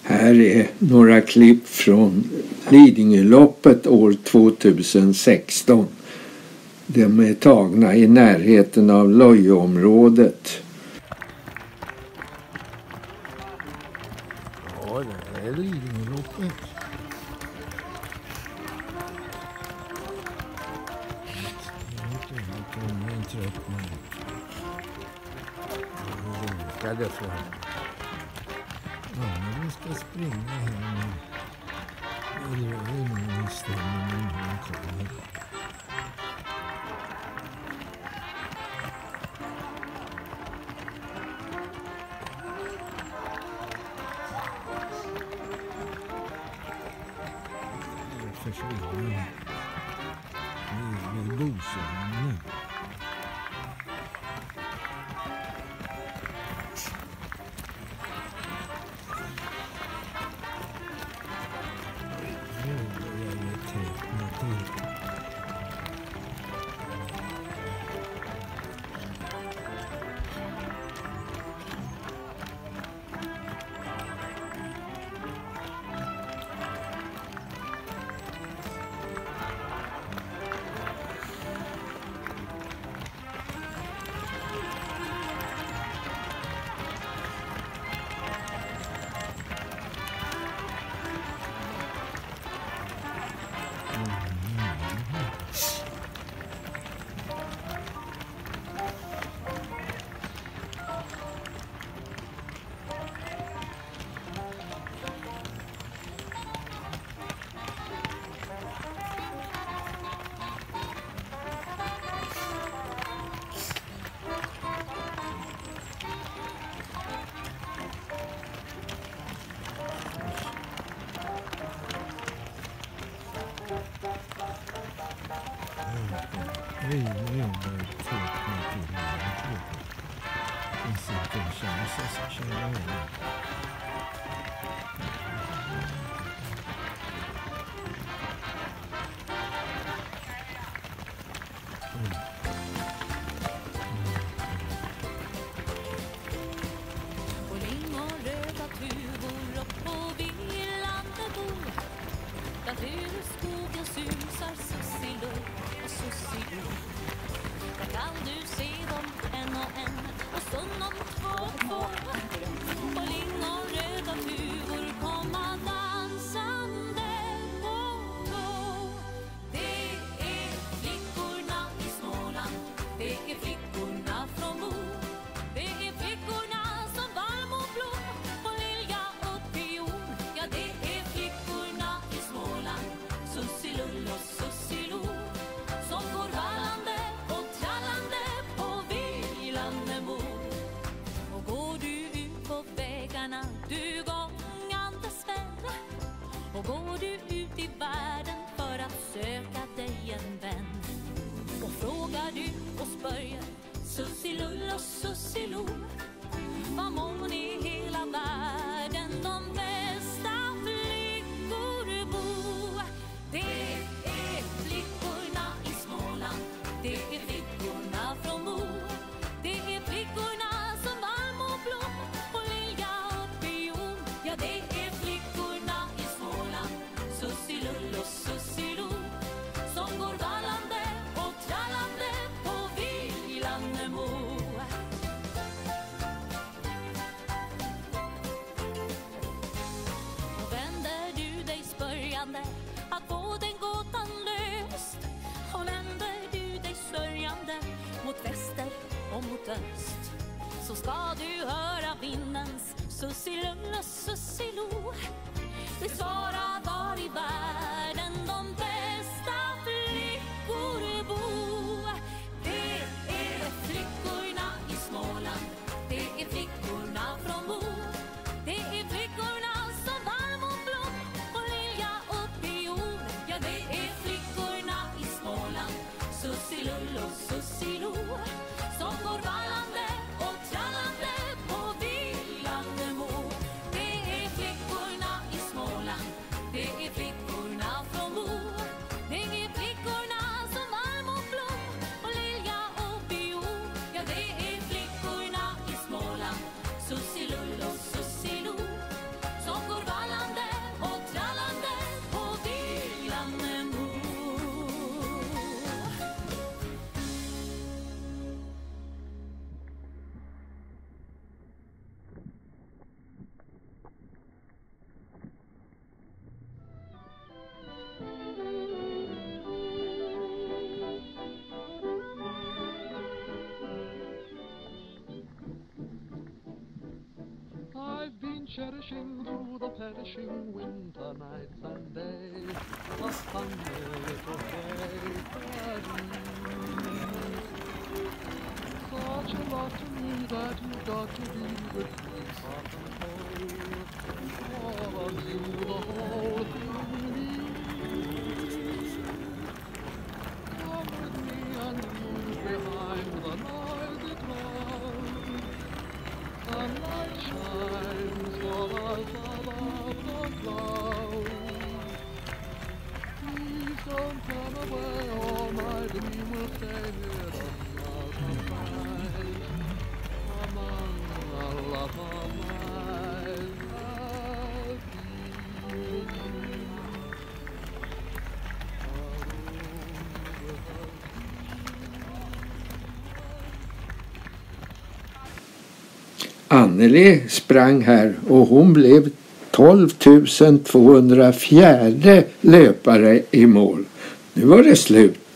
Här är några klipp från Lidingöloppet år 2016. De är tagna i närheten av Lojeområdet. Ja, det är Lidingöloppet. Vi ska springa här nu. Eller en stämning kommer. Jag försvinner. Vi godkänner nu. Så ska du höra vindens sussilulla sussilo. Det svarar var i världen de bästa flickor bor. Det är flickorna i Småland. Det är flickorna från Mo. Det är flickorna som varm och blom och lilja upp i jord. Ja, det är flickorna i Småland. Sussilullo sussilo. Som går vallande och trallande på Villandemo. Det är flickorna i Småland. Det är flickor been cherishing through the perishing winter nights and days. A funny little day for me. Such a lot to me that you got to be with me, hot and cold. For you the whole thing means. Come with me and move behind the noisy crowd. The light shines for us above the clouds. Please don't turn away, or my dream will stay near us outside. Among the love of my life. Anneli sprang här och hon blev 12 204 löpare i mål. Nu var det slut.